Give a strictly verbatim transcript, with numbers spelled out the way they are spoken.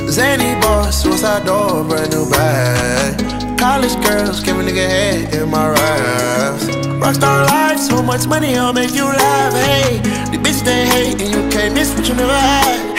Zany boss, suicide door, brand new bag. College girls, give a nigga head in my raps. Rockstar life, so much money, I'll make you laugh. Hey, the bitch they hate, and you can't miss what you never had.